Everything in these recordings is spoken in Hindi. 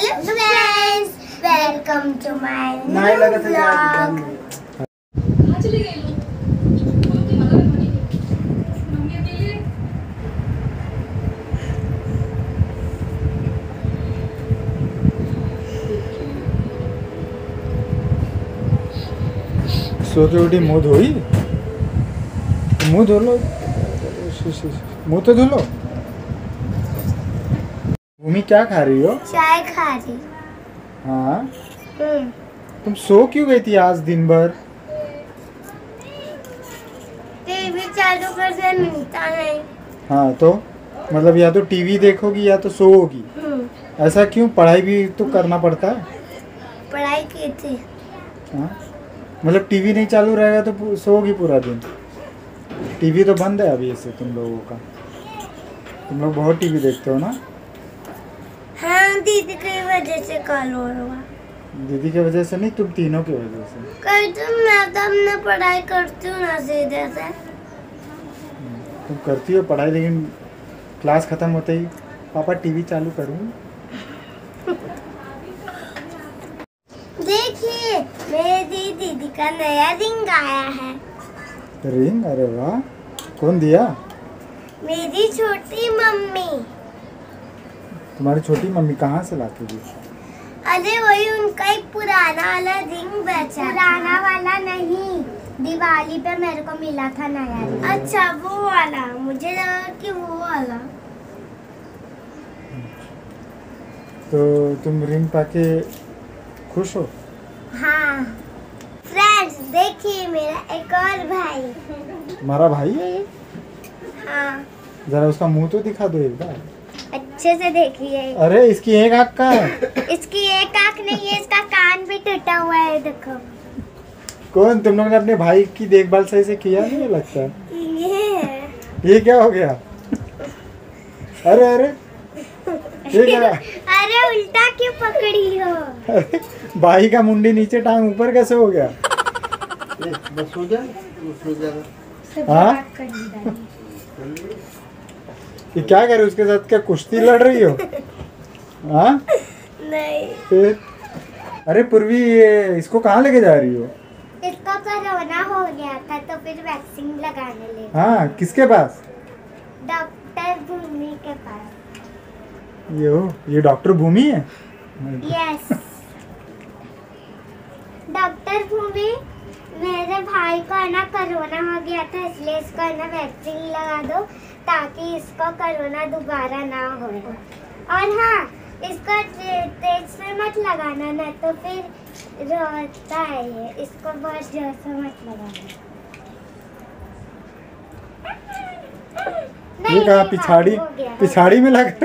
Hello friends, welcome to my new vlog. So के उठी, मुँह धोई, मुँह धो लो, मुँह तो धो लो। भूमि क्या खा रही हो? चाय खा रही। हाँ, तुम सो क्यों गई थी आज दिन भर? टीवी चालू कर से मिलता नहीं। हाँ तो मतलब या तो टीवी देखोगी या तो सोओगी। ऐसा क्यों? पढ़ाई भी तो करना पड़ता है। पढ़ाई की थी। हाँ, मतलब टीवी नहीं चालू रहेगा तो सोओगी पूरा दिन। टीवी तो बंद है अभी ऐसे तुम लोगों का। तुम लोग बहुत टीवी देखते हो ना? हाँ, दीदी की वजह से कॉल हो रहा। दीदी की वजह से नहीं, तुम तीनों की वजह से। कल तो मैं तो अपने पढ़ाई करती हूँ ना सीधे से। तुम करती हो पढ़ाई, लेकिन क्लास खत्म होते ही पापा टीवी चालू करूँ। देखिए, मेरी दीदी का नया रिंग आया है। रिंग? अरे वाह, कौन दिया? मेरी छोटी मम्मी। तुम्हारी छोटी मम्मी कहाँ से लाती दी? अरे वही उनका एक पुराना वाला रिंग बचा। पुराना वाला नहीं, दिवाली पे मेरे को मिला था नया रिंग। अच्छा वो वाला, मुझे लगा कि वो वाला। तो तुम रिंग पाके खुश हो? हाँ फ्रेंड्स, देखिए मेरा एक और भाई। तुम्हारा भाई है ये? हाँ, जरा उसका मुंह तो दिखा दो एक बार। अच्छे से देखिए। अरे इसकी एक आँख का है। इसकी एक आँख नहीं है, इसका कान भी टूटा हुआ है, देखो। कौन? तुम लोग ने अपने भाई की देखभाल सही से किया नहीं लगता है। ये ये क्या हो गया? अरे अरे ये क्या? अरे उल्टा क्यों पकड़ी हो? अरे भाई का मुंडी नीचे, टांग ऊपर कैसे हो गया? बस हो जाएगा। हाँ, ये क्या कर रही हो? उसके साथ क्या कुश्ती लड़ रही हो? हाँ नहीं, फिर? अरे पूर्वी, ये इसको कहाँ लेके जा रही हो? इसको कोरोना हो गया था तो फिर वैक्सीन लगाने ले। हाँ, किसके पास? डॉक्टर भूमि के पास। ये डॉक्टर भूमि है? यस, डॉक्टर भूमि, मेरे भाई को है ना कोरोना हो गया था, इसलिए इसको है ना वैक्सीन लगा दो ताकि इसको कोरोना दोबारा ना हो। और हाँ, इसको तेज से मत लगाना, ना तो फिर रोता है ये। इसको बहुत जोर से मत लगाना। ये कहा पिछाड़ी? पिछाड़ी में लग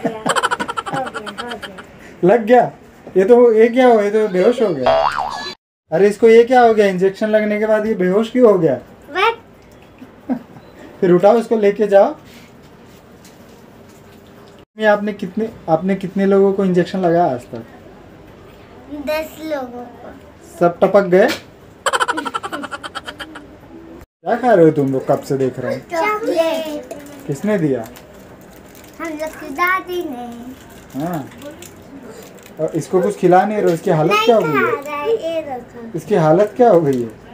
लग गया? ये क्या हो? ये तो बेहोश हो गया। अरे इसको ये क्या हो गया? इंजेक्शन लगने के बाद ये बेहोश क्यों हो गया? फिर उठाओ, इसको लेके जाओ। आपने कितने लोगों को इंजेक्शन लगाया आज तक? 10 लोगों को। सब टपक गए? क्या खा रहे हो तुम लोग? कब से देख रहे हैं। चॉकलेट। किसने दिया? हम लोग की दादी ने। हाँ, और इसको कुछ खिला नहीं रहे? इसकी हालत क्या हो गई है? इसकी हालत क्या हो गई है?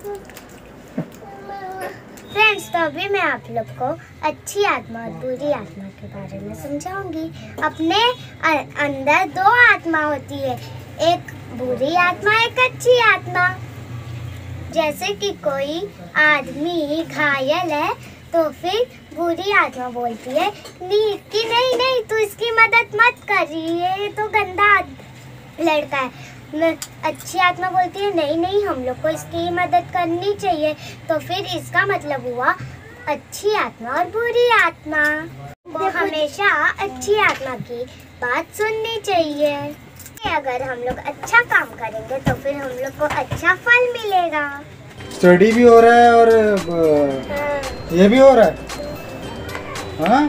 फ्रेंड्स, तो अभी मैं आप लोग को अच्छी आत्मा और बुरी आत्मा के बारे में समझाऊंगी। अपने अंदर 2 आत्मा होती है, एक बुरी आत्मा, एक अच्छी आत्मा। जैसे कि कोई आदमी घायल है तो फिर बुरी आत्मा बोलती है कि नहीं तू इसकी मदद मत कर, ये तो गंदा लड़का है। अच्छी आत्मा बोलती है नहीं हम लोग को इसकी मदद करनी चाहिए। तो फिर इसका मतलब हुआ अच्छी आत्मा और बुरी आत्मा। वो हमेशा अच्छी आत्मा की बात सुननी चाहिए। अगर हम लोग अच्छा काम करेंगे तो फिर हम लोग को अच्छा फल मिलेगा। स्टडी भी हो रहा है और ये भी हो रहा है। हाँ,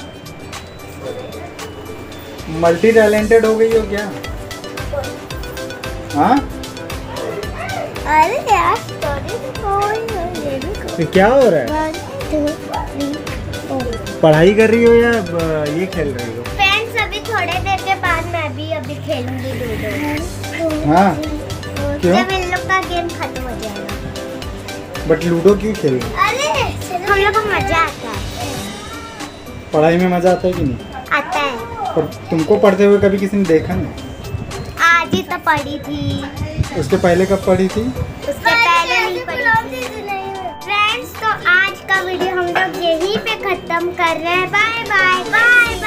मल्टी टैलेंटेड हो गई हो क्या? हाँ, अरे यार, तो क्या हो रहा है? 1 2 3 4। पढ़ाई कर रही हो या ये खेल रही हो? फ्रेंड्स, अभी थोड़े देर के बाद मैं भी अभी खेलूंगी लूडो। हाँ क्यों? जब इन लोग का गेम खत्म हो जाएगा। बट लूडो क्यों खेल रहे? अरे हम लोग को मजा आता है। पढ़ाई में मजा आता है कि नहीं? आता है। पर तुमको पढ़ते हुए कभी किसी ने देखा नहीं? आज ही तो पढ़ी थी। उसके पहले कब पढ़ी थी? उसके पहले नहीं पढ़ी थी। फ्रेंड्स तो आज का वीडियो हम लोग यहीं पे खत्म कर रहे हैं। Bye bye bye bye.